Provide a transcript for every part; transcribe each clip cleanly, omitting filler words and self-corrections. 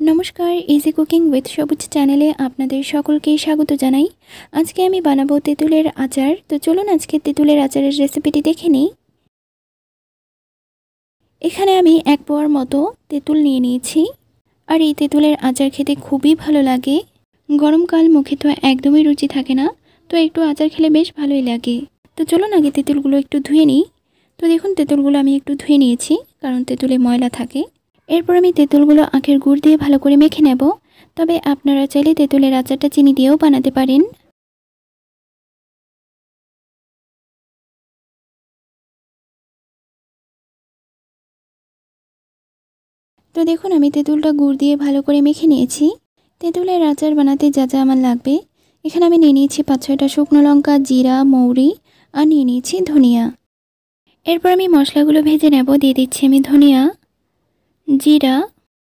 নমস্কার, easy cooking with সবুজ চ্যানেলে আপনাদের সকলকে স্বাগত জানাই। আজকে আমি বানাবো তেঁতুলের আচার। তো চলুন আজকে তেঁতুলের আচারের রেসিপিটি দেখে নিই। এখানে আমি 1 পোয়ার মতো তেঁতুল নিয়ে নিয়েছি। আর এই তেঁতুলের আচার খেতে খুবই ভালো লাগে। গরমকাল মুখে তো একদমই রুচি থাকে না, তো একটু আচার খেলে বেশ ভালোই লাগে। তো চলুন আগে তেঁতুলগুলো একটু ধুয়ে নিই। তো দেখুন তেঁতুলগুলো আমি একটু ধুয়ে নিয়েছি, কারণ তেঁতুলে ময়লা থাকে। এরপর আমি তেঁতুলগুলো আখের গুড় দিয়ে ভালো করে মেখে নেব। তবে আপনারা চাইলে তেঁতুলের আচারটা চিনি দিয়েও বানাতে পারেন। তো দেখুন আমি তেঁতুলটা গুড় দিয়ে ভালো করে মেখে নিয়েছি। তেঁতুলের আচার বানাতে যা যা আমার লাগবে, এখানে আমি নিয়ে নিয়েছি 5-6টা শুকনো লঙ্কা, জিরা, মৌরি আর নিয়ে নিয়েছি ধনিয়া। এরপর আমি মশলাগুলো ভেজে নেব। দিয়ে দিচ্ছি আমি ধনিয়া, জিরা,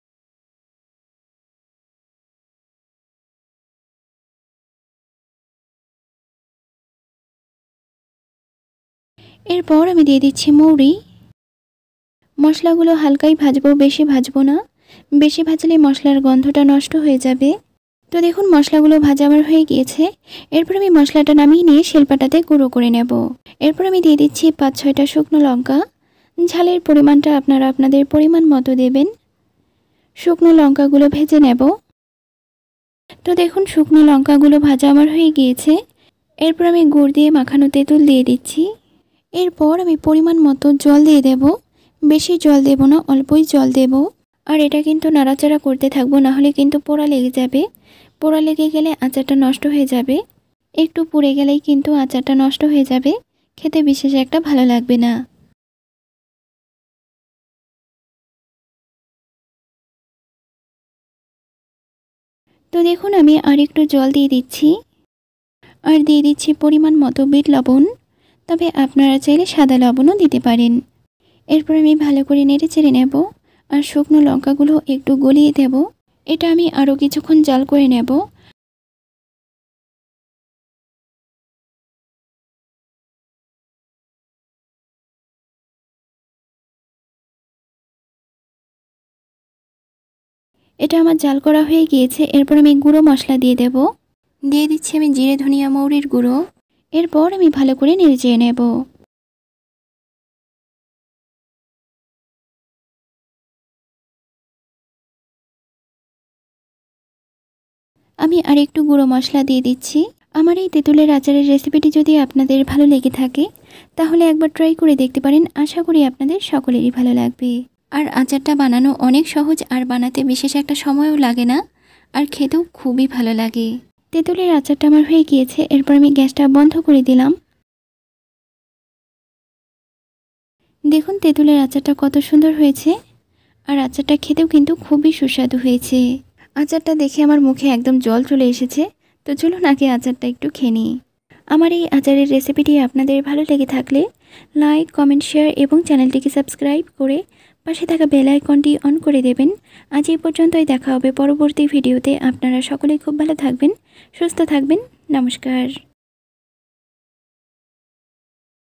এরপর আমি দিয়ে দিচ্ছি মৌরি। মশলাগুলো হালকাই ভাজবো, বেশি ভাজবো না। বেশি ভাজলে মশলার গন্ধটা নষ্ট হয়ে যাবে। তো দেখুন মশলাগুলো ভাজা আমার হয়ে গিয়েছে। এরপর আমি মশলাটা নামিয়ে নিয়ে শিলপাটাতে গুঁড়ো করে নেব। এরপর আমি দিয়ে দিচ্ছি 5-6টা শুকনো লঙ্কা। ঝালের পরিমাণটা আপনারা আপনাদের পরিমাণ মতো দেবেন। শুকনো লঙ্কাগুলো ভেজে নেব। তো দেখুন শুকনো লঙ্কাগুলো ভাজা আমার হয়ে গিয়েছে। এরপর আমি গুড় দিয়ে মাখানো তেঁতুল দিয়ে দিচ্ছি। এরপর আমি পরিমাণ মতো জল দিয়ে দেব। বেশি জল দেব না, অল্পই জল দেব। আর এটা কিন্তু নাড়াচাড়া করতে থাকবো, নাহলে কিন্তু পোড়া লেগে যাবে। পোড়া লেগে গেলে আচারটা নষ্ট হয়ে যাবে। একটু পুড়ে গেলেই কিন্তু আচারটা নষ্ট হয়ে যাবে, খেতে বিশেষ একটা ভালো লাগবে না। তো দেখুন আমি আর একটু জল দিয়ে দিচ্ছি। আর দিয়ে দিচ্ছি পরিমাণ মতো বিট লবণ। তবে আপনারা চাইলে সাদা লবণও দিতে পারেন। এরপর আমি ভালো করে নেড়ে চেড়ে নেব। আর শুকনো লঙ্কাগুলো একটু গলিয়ে দেব। এটা আমি আরও কিছুক্ষণ জাল করে নেব। এটা আমার জাল করা হয়ে গিয়েছে। এরপর আমি গুঁড়ো মশলা দিয়ে দেব। দিয়ে দিচ্ছি আমি জিরে, ধনিয়া, মৌরির গুঁড়ো। এরপর আমি ভালো করে নেড়ে চেড়ে নেব। আমি আরেকটু গুঁড়ো মশলা দিয়ে দিচ্ছি। আমার এই তেঁতুলের আচারের রেসিপিটি যদি আপনাদের ভালো লেগে থাকে, তাহলে একবার ট্রাই করে দেখতে পারেন। আশা করি আপনাদের সকলেরই ভালো লাগবে। আর আচারটা বানানো অনেক সহজ, আর বানাতে বিশেষ একটা সময়ও লাগে না, আর খেতেও খুবই ভালো লাগে। তেঁতুলের আচারটা আমার হয়ে গিয়েছে। এরপর আমি গ্যাসটা বন্ধ করে দিলাম। দেখুন তেঁতুলের আচারটা কত সুন্দর হয়েছে। আর আচারটা খেতেও কিন্তু খুবই সুস্বাদু হয়েছে। আচারটা দেখে আমার মুখে একদম জল চলে এসেছে। তো চলুন আগে আচারটা একটু খেয়ে নিই। আমার এই আচারের রেসিপিটি আপনাদের ভালো লেগে থাকলে লাইক, কমেন্ট, শেয়ার এবং চ্যানেলটিকে সাবস্ক্রাইব করে পাশে থাকা বেল আইকনটি অন করে দেবেন। আজ এই পর্যন্তই, দেখা হবে পরবর্তী ভিডিওতে। আপনারা সকলেই খুব ভালো থাকবেন, সুস্থ থাকবেন। নমস্কার।